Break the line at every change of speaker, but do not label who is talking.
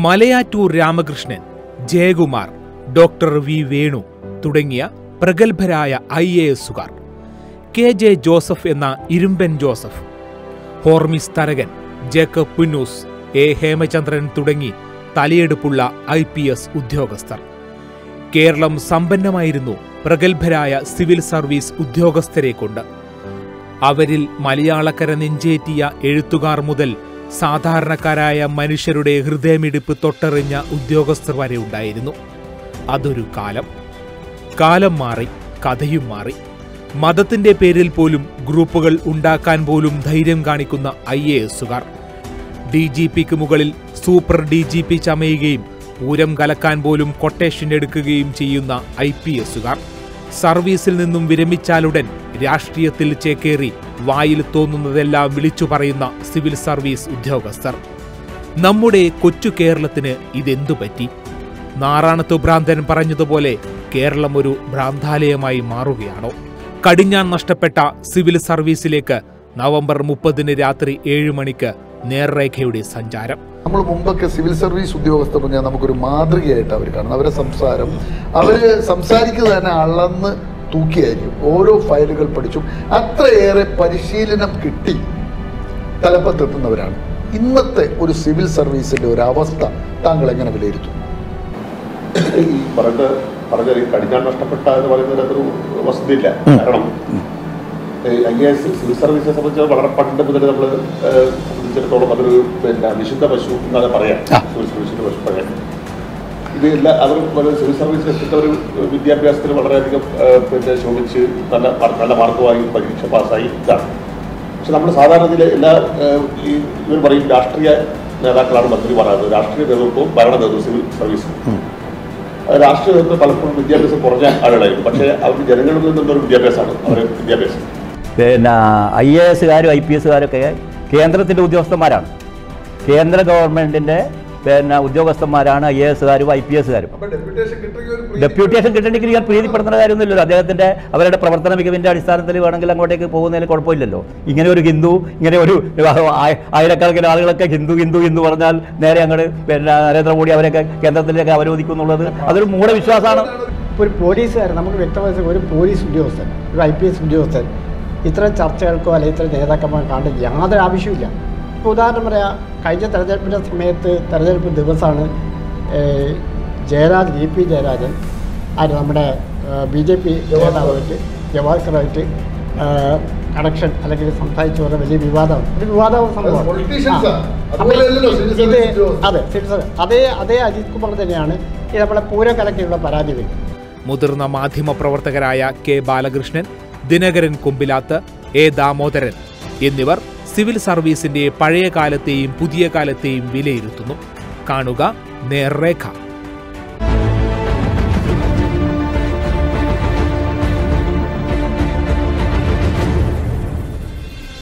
Malayattoor Ramakrishnan, Jayakumar, doctor V Venu തുടങ്ങിയ പ്രഗത്ഭരായ IASുകാർ, KJ ജോസഫ് എന്ന ഇരുമ്പൻ ജോസഫ്, ഹോർമിസ് തരകൻ, ജേക്കബ് പുന്നൂസ്, A ഹേമചന്ദ്രൻ തുടങ്ങി തലയെടുപ്പുള്ള IPS ഉദ്യോഗസ്ഥർ. കേരളം സമ്പന്നമായിരുന്നു പ്രഗത്ഭരായ സിവിൽ സർവീസ് ഉദ്യോഗസ്ഥരെ കൊണ്ട്. അവരിൽ മലയാളക്കര നെഞ്ചേറ്റിയ എഴുത്തുകാർ മുതൽ സാധാരണക്കാരായ മനുഷ്യരുടെ ഹൃദയമിടിപ്പ് തൊട്ടറിഞ്ഞ ഉദ്യോഗസ്ഥർ വരെ ഉണ്ടായിരുന്നു. അതൊരു കാലം. കാലം മാറി, കഥയും മാറി. മതത്തിന്റെ പേരിൽ പോലും ഗ്രൂപ്പുകൾ ഉണ്ടാക്കാൻ പോലും ധൈര്യം കാണിക്കുന്ന IASുകാർ, DGPക്ക് മുകളിൽ സൂപ്പർ DGP ചമയുകയും പൂരം കലക്കാൻ പോലും കൊട്ടേഷൻ എടുക്കുകയും ചെയ്യുന്ന IPSുകാർ, സർവീസിൽ നിന്നും വിരമിച്ചാലുടൻ രാഷ്ട്രീയത്തിൽ ചേക്കേറി വായിൽ തോന്നുന്നതെല്ലാം വിളിച്ചു പറയുന്ന സിവിൽ സർവീസ് ഉദ്യോഗസ്ഥർ. നമ്മുടെ കൊച്ചു കേരളത്തിന് ഇതെന്തു പറ്റി? നാറാണത്തു ഭ്രാന്തൻ പറഞ്ഞതുപോലെ കേരളം ഒരു ഭ്രാന്താലയമായി മാറുകയാണോ? കടിഞ്ഞാൻ നഷ്ടപ്പെട്ട സിവിൽ സർവീസിലേക്ക് നവംബർ 30 രാത്രി 7 മണിക്ക് നേർരേഖയുടെ സഞ്ചാരം.
നമ്മൾ മുമ്പൊക്കെ സിവിൽ സർവീസ് ഉദ്യോഗസ്ഥർ പറഞ്ഞാൽ നമുക്കൊരു മാതൃകയായിട്ട് അവർ കാണുന്നത്. അവരെ സംസാരം, അവർ സംസാരിക്കുന്നത് തന്നെ അളന്ന് തൂക്കിയായിരിക്കും. ഓരോ ഫയലുകൾ പഠിച്ചും അത്രയേറെ പരിശീലനം കിട്ടി തലപ്പത്തെത്തുന്നവരാണ്. ഇന്നത്തെ ഒരു സിവിൽ സർവീസിന്റെ ഒരു അവസ്ഥ താങ്കൾ എങ്ങനെ വിലയിരുത്തും?
ഈ പറഞ്ഞ കടിഞ്ഞാൻ നഷ്ടപ്പെട്ട എന്ന് പറയുന്നത് അതൊരു വസ്തുതയില്ല. കാരണം IAS സിവിൽ സർവീസിനെ സംബന്ധിച്ച് വളരെ പണ്ട് മുതൽ നമ്മൾ സംബന്ധിച്ചിടത്തോളം അതൊരു വിശുദ്ധ പശു എന്നാണ് പറയാം. സിവിൽ സർവീസിന്റെ പശു പറയാം. ഇത് അവർ സിവിൽ സർവീസിൽ എത്തിച്ച ഒരു വിദ്യാഭ്യാസത്തിൽ വളരെയധികം ശോഭിച്ച് നല്ല മാർക്കുമായി പരീക്ഷ പാസ്സായി ഇതാണ്. പക്ഷെ നമ്മൾ സാധാരണ എല്ലാ ഇവർ പറയും രാഷ്ട്രീയ നേതാക്കളാണ് മന്ത്രിമാരാകുന്നത്. രാഷ്ട്രീയ നേതൃത്വവും ഭരണ നേതൃത്വവും സിവിൽ സർവീസും. രാഷ്ട്രീയ നേതൃത്വം പലപ്പോഴും വിദ്യാഭ്യാസം കുറഞ്ഞ ആളുകളായിരിക്കും. പക്ഷേ അവർക്ക് ജനങ്ങളിൽ നിന്നുള്ളൊരു വിദ്യാഭ്യാസമാണ് അവരുടെ വിദ്യാഭ്യാസം.
IASകാരും IPSകാരൊക്കെ കേന്ദ്രത്തിൻ്റെ ഉദ്യോഗസ്ഥന്മാരാണ്. കേന്ദ്ര ഗവൺമെൻറ്റിൻ്റെ ഉദ്യോഗസ്ഥന്മാരാണ് IASകാരും IPSകാരും. ഡെപ്യൂട്ടേഷൻ കിട്ടണമെങ്കിൽ ഞാൻ പ്രീതിപ്പെടുത്തുന്ന കാര്യമൊന്നുമില്ലല്ലോ. അദ്ദേഹത്തിൻ്റെ അവരുടെ പ്രവർത്തന മികവിൻ്റെ അടിസ്ഥാനത്തിൽ വേണമെങ്കിൽ അങ്ങോട്ടേക്ക് പോകുന്നതിൽ കുഴപ്പമില്ലല്ലോ. ഇങ്ങനെ ഒരു ഹിന്ദു, ഇങ്ങനെ ഒരു ആയിരക്കണക്കിന് ആളുകളൊക്കെ ഹിന്ദു പറഞ്ഞാൽ നേരെ അങ്ങോട്ട് നരേന്ദ്രമോദി അവരൊക്കെ കേന്ദ്രത്തിലേക്ക് അവരോധിക്കും എന്നുള്ളത് അതൊരു മൂഢവിശ്വാസമാണ്.
ഒരു പോലീസുകാരൻ, നമുക്ക് വ്യക്തമായി ഒരു പോലീസ് ഉദ്യോഗസ്ഥൻ, ഒരു IPS ഉദ്യോഗസ്ഥൻ ഇത്തരം ചർച്ചകൾക്കോ അല്ലെങ്കിൽ ഇത്തരം നേതാക്കന്മാർ കാണേണ്ട യാതൊരു ആവശ്യമില്ല. ഇപ്പോൾ ഉദാഹരണം പറയാം, കഴിഞ്ഞ തെരഞ്ഞെടുപ്പിൻ്റെ സമയത്ത് തെരഞ്ഞെടുപ്പ് ദിവസമാണ് VP ജയരാജൻ നമ്മുടെ BJP നേതാവായിട്ട് ജവാഹർലായിട്ട് കണക്ഷൻ അല്ലെങ്കിൽ സംസാരിച്ചു പറഞ്ഞ വലിയ വിവാദവും സംഭവം. അതേ അജിത് കുമാർ തന്നെയാണ് ഈ നമ്മളെ പൂരം കലക്കിയുള്ള പരാതി വയ്ക്കുന്നത്.
മുതിർന്ന മാധ്യമ പ്രവർത്തകരായ K ബാലകൃഷ്ണൻ, ദിനകരൻ കൊമ്പിലാത്ത്, A ദാമോദരൻ എന്നിവർ സിവിൽ സർവീസിന്റെ പഴയ കാലത്തെയും പുതിയ കാലത്തെയും വിലയിരുത്തുന്നു. കാണുക നേർരേഖ.